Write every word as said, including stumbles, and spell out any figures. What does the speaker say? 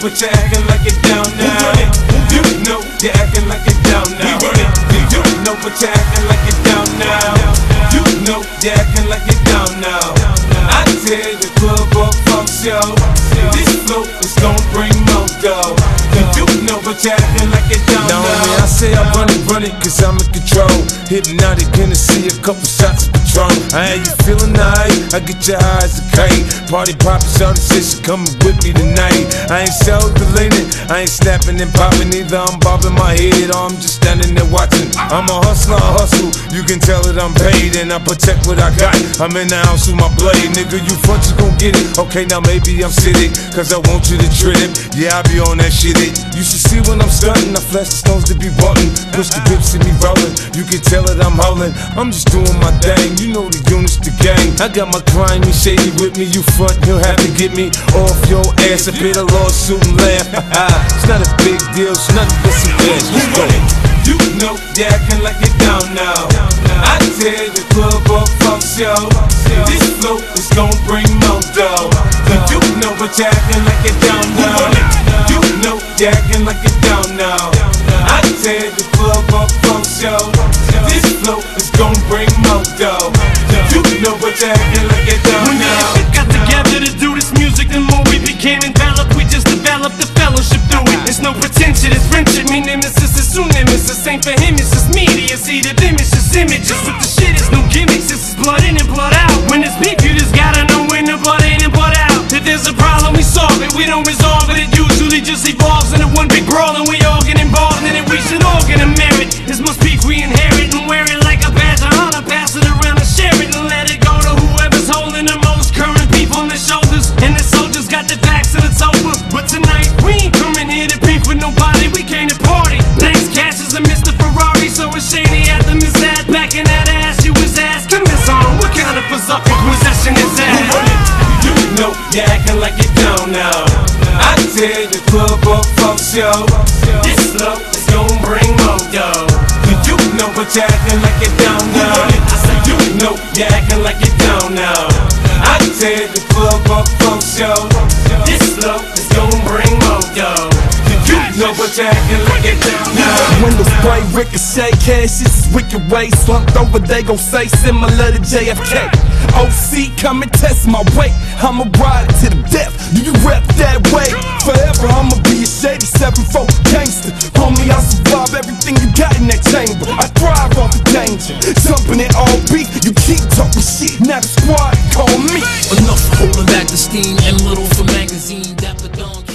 but you're acting like you're down now. You know you're acting like you're down now. You know, but you're acting like you're down now. You know you're acting like you're down now. I tell the club up funk show, this flow is gon' bring more dough. You know, but you're acting like you're down now. Now I say I run it, run it, cause I'm in control. Hypnotic, gonna see a couple shots of Patron. I ain't you feeling nice, I get your eyes to kite. Party poppin', shawty said she coming with me tonight. I ain't self-deleting, I ain't snapping and popping either. I'm bobbing my head or I'm just standing there watching. I'm a hustler, I hustle, you can tell that I'm paid and I protect what I got. I'm in the house with my blade, nigga, you front, you gon' get it. Okay, now maybe I'm sitting, cause I want you to trip. Yeah, I be on that shit it. You should see when I'm stunting, I flash the stones to be wanting. Push the grips in me rolling, you can tell that I'm holding. I'm just doing my thing, you know the units, the gang. I got my crime and shady with me, you front, he'll have to get me off your ass. I pay the lawsuit and laugh. It's not a big deal, it's nothing but some cash. Let's go. You know you're acting like you're down now. I tell the club up funk show, this flow is gon' bring more dough. You know but you're acting like you're down now. You know you're acting like you're down now. I tell the club up funk show, this flow is gon' bring more dough. You know but you're acting like you're down now. When we got together to do this music, the more we became enveloped, we just developed the fellowship through it. There's no pretension, it's friendship, me nemesis is soon nemesis. Ain't for him, it's just media, see the image, just images. With the shit, it's no gimmicks, this is blood in and blood out. When it's beef, you just gotta know when the blood in and blood out. If there's a problem, we solve it, we don't resolve it. It usually just evolves into one big brawl, and we all get involved in it. We should all get a merit. This must beef we inherit and wear it like a badge of honor. Pass it around and share it and let it go to whoever's holding the most current beef on their shoulders. And the soldiers got their backs and it's over. But tonight we ain't coming here to beef with nobody. We came to party. Thanks, Cash is a Mister Ferrari, so it's shady at the Miss Ad. Back in that ass, you was asking Miss On, what kind of berserker possession is that? You know you're acting like you're down now. I tell the club up funk show, this flow is gon' bring more dough. You know but you're acting like you're down now. I said you know you're acting like you're down now. I tell the club up funk show, this flow is gon' bring more dough. You know but you're acting like you're down now. Windows spray, ricochet, cash, this is wicked way. Slumped over, they gon' say similar to J F K. O C, come and test my weight. I'ma ride it to the death. Do you rep that way? Forever, I'ma be a shady seven four gangster. Homie, I survive everything you got in that chamber. I thrive off the danger. Jumping it all beat. You keep talking shit. Now the squad call me. Enough holding back the steam. M Little for magazine. Dapper Don.